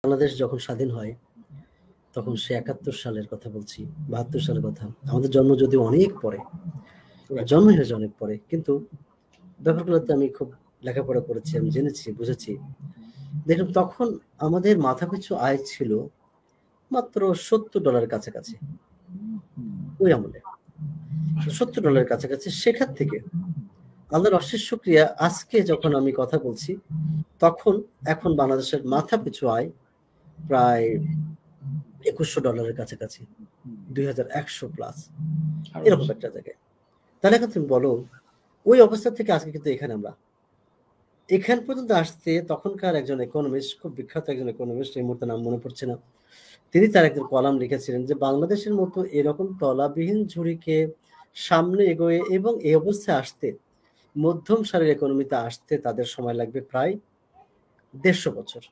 বাংলাদেশ যখন স্বাধীন হয় তখন সে ৭১ সালের কথা বলছি, ৭২ সালের কথা। আমাদের জন্ম যদিও অনেক পরে, জন্ম হয়েছে অনেক পরে, কিন্তু ব্যাপারগুলোতে আমি খুব লেখাপড়া করেছি, আমি জেনেছি, বুঝেছি। দেখুন, তখন আমাদের মাথাপিছু আয় ছিল মাত্র $70 কাছাকাছি। ওই আমলে $70 কাছাকাছি। সেখান থেকে আল্লাহর অশেষ শুকরিয়া, আজকে যখন আমি কথা বলছি তখন এখন বাংলাদেশের মাথাপিছু আয় প্রায় $২১০০ কাছাকাছি, 2100 প্লাস, এরকম একটা জায়গায়। তাহলে এখন তুমি বলো, ওই অবস্থা থেকে আজকে কিন্তু এখানে আমরা এখান পর্যন্ত আসতে তখনকার একজন ইকোনমিস্ট, খুব বিখ্যাত একজন ইকোনমিস্ট, এই মুহূর্তে নাম মনে পড়ছে না, তিনি তার একজন কলাম লিখেছিলেন যে বাংলাদেশের মতো এরকম তলাবিহীন ঝুড়িকে সামনে এগোয়ে এবং এই অবস্থায় আসতে, মধ্যম সারির ইকোনমিতে আসতে তাদের সময় লাগবে প্রায় ১৫০ বছর।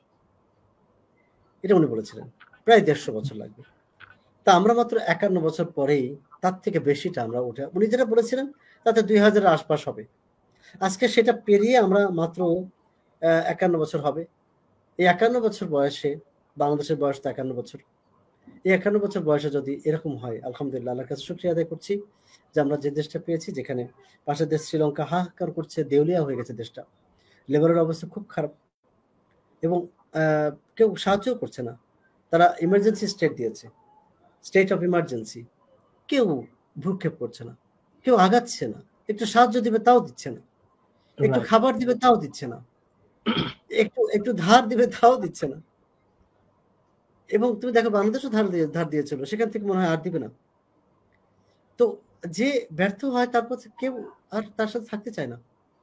এটা উনি বলেছিলেন, প্রায় ১৫০ বছর লাগবে। তা আমরা মাত্র ৫১ বছর পরেই তার থেকে বেশিটা আমরা উঠে, উনি যেটা বলেছিলেন তাতে ২০০০-এর আশপাশ হবে। আজকে সেটা পেরিয়ে আমরা মাত্র ৫১ বছর হবে। এই ৫১ বছর বয়সে, বাংলাদেশের বয়স তো ৫১ বছর, এই ৫১ বছর বয়সে যদি এরকম হয়, আলহামদুলিল্লাহ, আল্লাহর কাছে শুকরিয়া আদায় করছি যে আমরা যে দেশটা পেয়েছি, যেখানে পাশের দেশ শ্রীলঙ্কা হাহাকার করছে, দেউলিয়া হয়ে গেছে দেশটা, লেবারের অবস্থা খুব খারাপ এবং কেউ সাহায্যও করছে না। তারা ইমার্জেন্সি স্টেট দিয়েছে, স্টেট অফ ইমার্জেন্সি, কেউ ভ্রুক্ষেপ করছে না, কেউ আগাচ্ছে না, একটু সাহায্য দিবে তাও দিচ্ছে না, একটু খাবার দিবে তাও দিচ্ছে না, একটু ধার দিবে তাও দিচ্ছে না। এবং তুমি দেখো, বাংলাদেশও ধার দিয়েছিল, সেখান থেকে মনে হয় আর দিবে না। তো যে ব্যর্থ হয় তারপর কেউ আর তার সাথে থাকতে চায় না।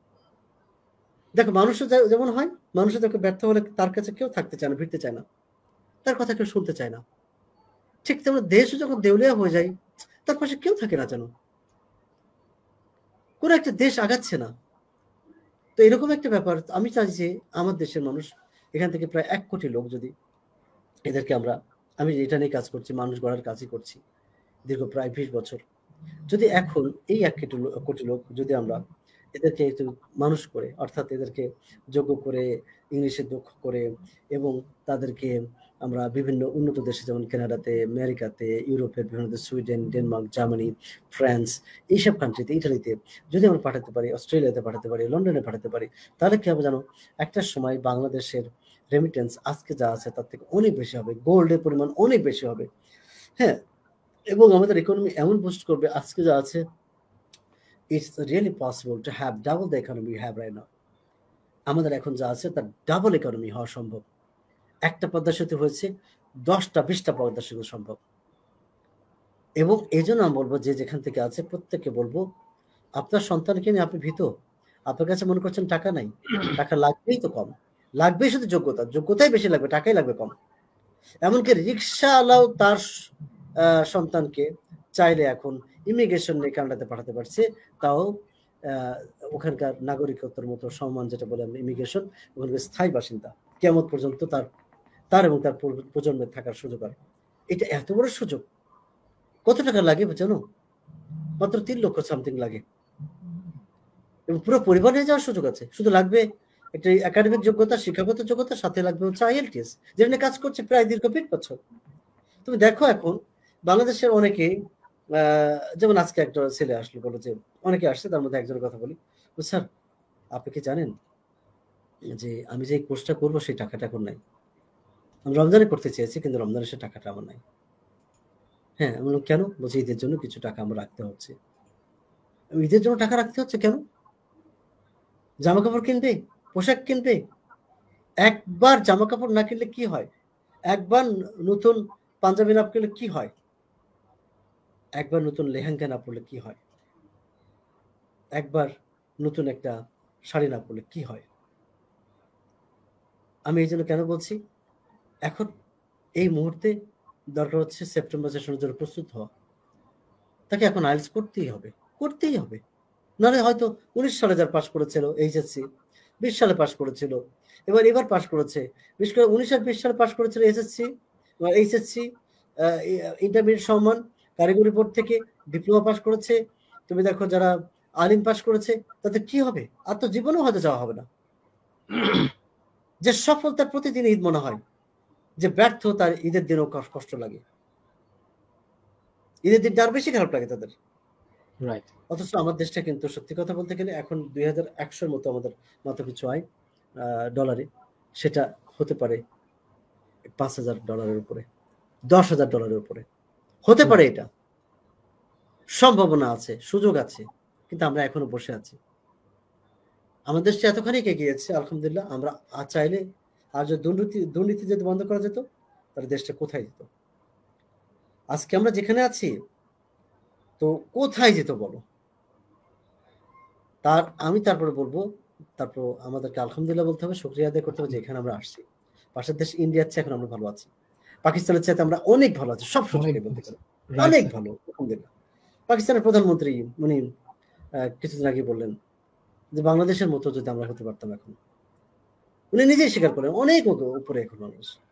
দেখো, মানুষের যেমন হয়, মানুষের দেখো ব্যর্থ হলে তার কাছে কেউ থাকতে চায় না, ভিড়তে চায় না, তার কথা কেউ শুনতে চায় না। ঠিক তেমন দেশও যখন দেউলিয়া হয়ে যায়, তার পাশে কেউ থাকে না, যেন কোন একটা দেশ আগাচ্ছে না। তো এরকম একটা ব্যাপার। আমি চাই যে আমার দেশের মানুষ, এখান থেকে প্রায় ১ কোটি লোক, যদি এদেরকে আমি এটা নিয়ে কাজ করছি, মানুষ গড়ার কাজই করছি দীর্ঘ প্রায় ২০ বছর। যদি এখন এই ১ কোটি লোক যদি আমরা এদেরকে একটু মানুষ করে, অর্থাৎ এদেরকে যোগ্য করে, ইংলিশে দক্ষ করে, এবং তাদেরকে আমরা বিভিন্ন উন্নত দেশে, যেমন কানাডাতে, আমেরিকাতে, ইউরোপের বিভিন্ন দেশ, সুইডেন, ডেনমার্ক, জার্মানি, ফ্রান্স, এইসব কান্ট্রিতে, ইটালিতে যদি আমরা পাঠাতে পারি, অস্ট্রেলিয়াতে পাঠাতে পারি, লন্ডনে পাঠাতে পারি, তাহলে কি হবে জানো? একটা সময় বাংলাদেশের রেমিটেন্স আজকে যা আছে তার থেকে অনেক বেশি হবে, গোল্ডের পরিমাণ অনেক বেশি হবে। হ্যাঁ, এবং আমাদের ইকোনমি এমন বুস্ট করবে, আজকে যা আছে, it's really possible to have double the economy you have right now. আমাদের এখন যা আছে তার ডাবল ইকোনমি হওয়া সম্ভব। একটা পদ্মা সেতু হয়েছে, 10টা 20টা পদ্মা সেতু সম্ভব। এবং এই জন্য আমি বলবো, যে যেখান থেকে আছে প্রত্যেককে বলবো, আপনার সন্তানকে নিয়ে আপনি ভীত, আপনার কাছে মনে করছেন টাকা নাই, টাকা লাগবেই তো কম, লাগবেই শুধু যোগ্যতাই বেশি লাগবে, টাকাই লাগবে কম। এমনকি রিক্সাওয়ালাও তার সন্তানকে চাইলে এখন ইমিগ্রেশন নিয়ে কানাডাতে পাঠাতে পারছে, তাও ওখানকার নাগরিকত্বের মতো সম্মান, যেটা বলে আমরা ইমিগ্রেশন, ওখানকার স্থায়ী বাসিন্দা কিয়ামত পর্যন্ত তার এবং তার প্রজন্মের থাকার সুযোগ হয়। এটা এত বড় সুযোগ। কত টাকা লাগে জানো? মাত্র 3 লক্ষ সামথিং লাগে, এবং পুরো পরিবার নিয়ে যাওয়ার সুযোগ আছে। শুধু লাগবে একটা একাডেমিক যোগ্যতা, শিক্ষাগত যোগ্যতা, সাথে লাগবে হচ্ছে IELTS, যেটা নিয়ে কাজ করছে প্রায় দীর্ঘ 20 বছর। তুমি দেখো, এখন বাংলাদেশের অনেকেই, যেমন আজকে একটা ছেলে আসলো, বলো যে অনেকে আসছে, তার মধ্যে একজনের কথা বলি, স্যার আপনি কি জানেন যে আমি যে কোর্সটা করবো সেই টাকাটা এখন নাই, আমি রমজানে করতে চেয়েছি, কিন্তু রমজানে সে টাকাটা আমার নাই। হ্যাঁ, আমি বললাম কেন? বলছি ঈদের জন্য কিছু টাকা আমার রাখতে হচ্ছে। ঈদের জন্য টাকা রাখতে হচ্ছে কেন? জামা কাপড় কিনবে, পোশাক কিনবে। একবার জামা কাপড় না কিনলে কি হয়? একবার নতুন পাঞ্জাবি না কিনলে কি হয়? একবার নতুন লেহেঙ্গা না পরলে কি হয়? একবার নতুন একটা শাড়ি না পরলে কি হয়? আমি এই জন্য কেন বলছি, এখন এই মুহূর্তে দরকার হচ্ছে সেপ্টেম্বর সেশনের জন্য প্রস্তুত হওয়া। তাকে এখন আইএলটিএস করতেই হবে। নাহলে হয়তো 19 সালে যারা পাশ করেছিল এইচএসসি, 20 সালে পাশ করেছিল, এবার পাশ করেছে, বিশেষ করে 19 আর 20 সালে পাশ করেছিল এসএসসি, এইচএসসি, ইন্টারমিডিয়েট সম্মান, কারিগরি বোর্ড থেকে ডিপ্লোমা পাশ করেছে। তুমি দেখো যারা আলিম পাশ করেছে, তাদের কি হবে? আর তো জীবনেও হয়তো যাওয়া হবে না। যে সফলতার প্রতিদিন ঈদ মনে হয়, যে ব্যর্থ, তার ঈদের দিনও কষ্ট লাগে, ঈদের দিনটা আর বেশি খারাপ লাগে তাদের। রাইট। অথচ আমার দেশটা কিন্তু সত্যি কথা বলতে গেলে এখন 2100-র মতো আমাদের মাথাপিছু আয় ডলারে, সেটা হতে পারে $5000 উপরে, $10,000 উপরে হতে পারে। এটা সম্ভাবনা আছে, সুযোগ আছে, কিন্তু আমরা এখনো বসে আছি। আমাদের দেশটা এতখানি এগিয়েছে আলহামদুলিল্লাহ। আমরা চাইলে আর যদি দুর্নীতি যদি বন্ধ করা যেত, তাহলে দেশটা কোথায় যেত? আজকে আমরা যেখানে আছি, তো কোথায় যেত বলো? তারপরে বলবো, তারপর আমাদেরকে আলহামদুলিল্লাহ বলতে হবে, শুকরিয়া আদায় করতে হবে যে এখানে আমরা আসছি। পাশের দেশ ইন্ডিয়ার চেয়ে এখন আমরা ভালো আছি, পাকিস্তানের চাইতে আমরা অনেক ভালো আছি সব সুযোগে বলতে গেলে, অনেক ভালো আলহামদুলিল্লাহ। পাকিস্তানের প্রধানমন্ত্রী উনি কিছুদিন আগে বললেন যে বাংলাদেশের মতো যদি আমরা হতে পারতাম এখন, উনি নিজেই স্বীকার করেন অনেক উপরে এখন মানুষ।